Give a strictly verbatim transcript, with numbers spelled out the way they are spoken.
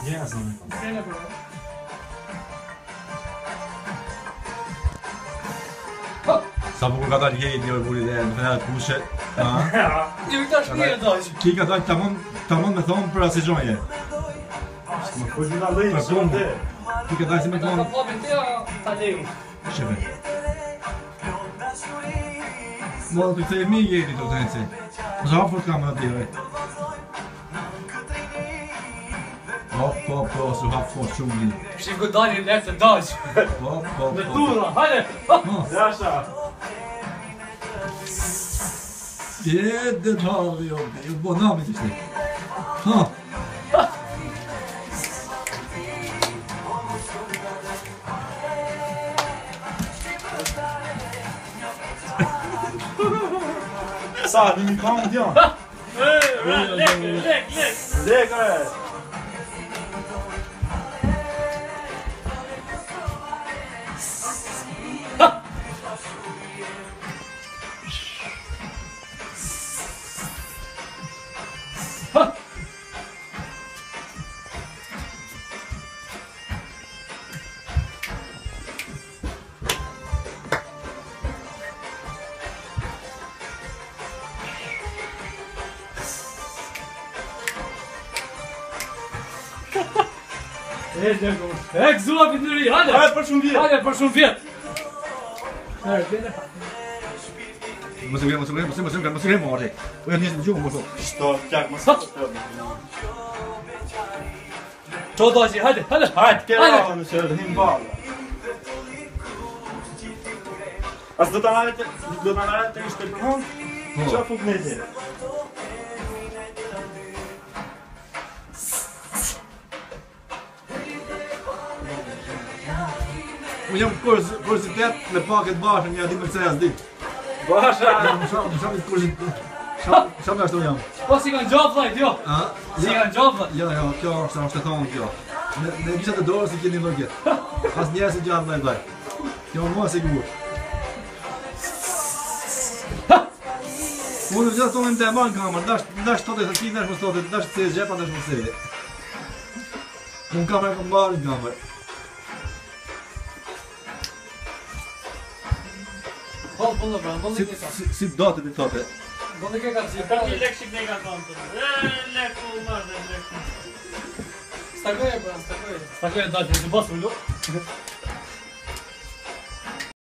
Ja, zonë. Kene bro. Sa po ka dalë jeni o buri dhe në fenerat kushe. Ti më tash mirë doj. Ki ka dalë tamam tamam me thonë për asigjonje. Po gjuna lejnë Për shumë punë. dhe. Ki ka dalë si me Ka thonë. po me te ta leju. Shefe. Mo të këtë e mi jeni të të nëse. Më zha fort kamerë të tjere. Hop, hop, hop, su hap fort shumë një. Shif ku dalin lehtë të doj. Hop, hop, Me hop. tura, hajde. Jasha. Je dhe të halë, jo, jo, bo namit ishte. Ha. Sa, në një kamë t'jo. Lek, lek, lek. Leka e. E, leko. E, këzua për nëri, hajde. Hajde për shumë vjetë. Hajde për shumë vjetë. E, bene. Mos e vjen, mos e vjen, mos e vjen, mos e vjen, mos e vjen, mos e vjen. Po janë njësë në gjumë, mos o. Shto, kjak, më së të Qo dojë, hajde, hajde. Hajde, kera Hajde. atë në që edhe him bala. As do të nare të, do të nare të ishte për hon, që fuk në tjere. Unë jam kurzitet me paket bashkë një adi me kësaj as ditë. Basha! Më shumë, më shumë kurzitet. Shumë nga ashtu jam. Po si kanë gjopë dhajt, jo. A? Si kanë gjopë dhajt. Jo, jo, kjo është është e thonë kjo. Me me vishat e dorës i keni logjet. As njerë si gjatë dhaj dhaj. Kjo mua sigur. Unë në gjithë tonë në të e marë në kamerë, dash, dash tote të ki, dash më stote, dash të se gjepa, dash më se. Unë kamerë kom marë në kamerë. Bollë, bollë, bro, bollë Si, në kesa. si, si do të të thote. Bollë në keka, si Për një lek shik ne ka thonë të e, lek u marrë dhe lek. Stakoje, bro, stakoje. Stakoje, dajtë, në të basë ullu.